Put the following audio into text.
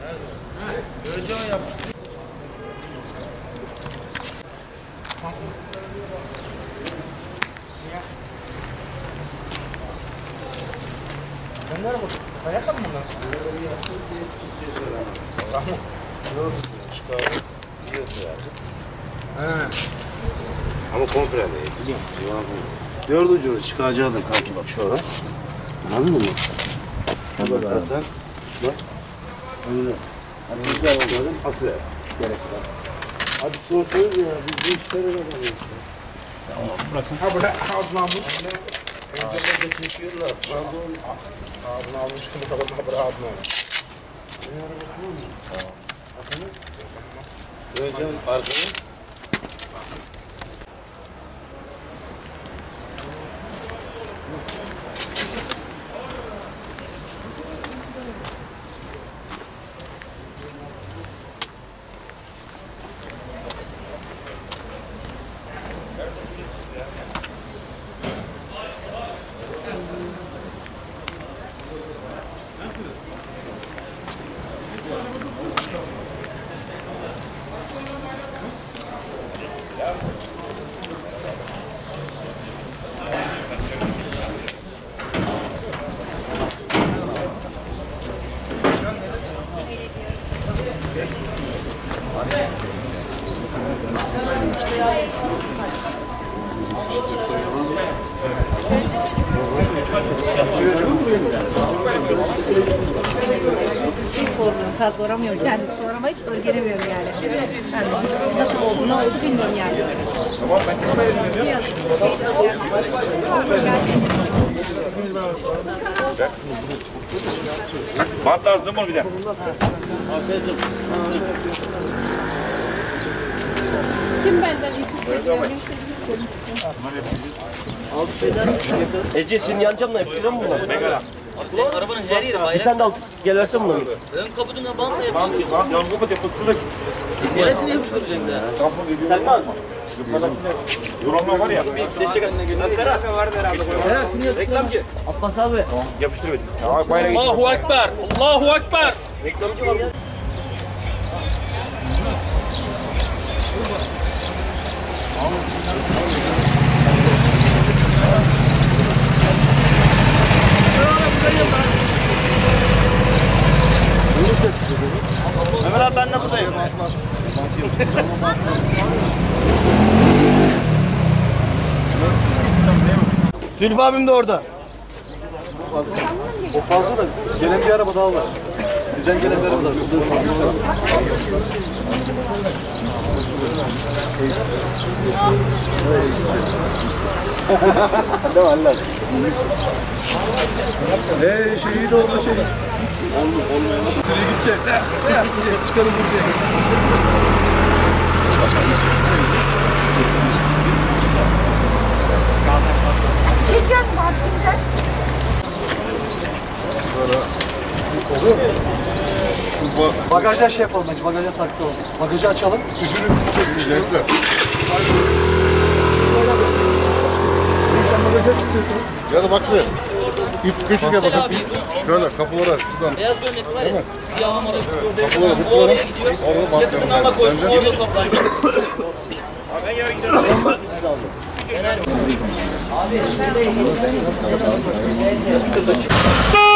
Göreceğim yapıştı. Bunlar mı? Kayak mı bunlar? Tamam. Çıkar. Ama komple değil. Biliyorum. Dört ucunu çıkaracağı da kanki bak şöyle. Anladın mı? Hadi bakarsan. Bak. Önüne. Hani güzel olmadan atıyor. Gerek var. Hadi sorsanız ya. Biz bu işlere de bakıyoruz. Tamam. Bıraksın. Ha burada ağzına almış. Önceler de çekiyorlar. Ağzına almış. Şimdi kapatma bırak ağzına almış. Göreceğim arkayı. Fazla soramıyorum yani, soramayıp örgenemiyorum yani. Yani nasıl oldu, ne oldu bilmiyorum yani. Bant lazım mı bir de? Kim benden Ece senin yan camla yapıştırıyor mu bunlar? Abi senin arabanın her yeri Bir bayrak. tane de al, gel versene bunları. Ön kaputuna bantla yapıştır. Bant yalnız kapat yapıştırdık. Neresini yapıştıracaksın da? Selman. Yorulma var ya. Destek at. Ferhat var herhalde. Reklamcı. Abbas abi. Yapıştır be. Ya bayrağı geç. Allahu Ekber! Allahu Ekber! Reklamcı var ya. Ömer abi ben de buradayım. Zülfü abim de orada. O fazla da gelen bir araba daha var. Bizden gelen bir araba daha var. Ne var lan? Şeyi de oldu şey. Olmuyor. Sürüye gidecek. Gidecek. Çıkarım gidecek. Başka iyi suçlusa çekiyor mu hakkında? oluyor mu? Bagajda şey yapalım bence. Bagajda saklayalım. Bagajı açalım. Gücünü kesecekler. Sen bagajı istiyorsun. Ya da bak be. Küçük yapalım. Şöyle kapılara şuradan. Beyaz gömlek var ya, siyahım orası. Kapılara O oraya gidiyor. Orada Yakından da koysun, orada toplar. Ben yarın giderim. Abi.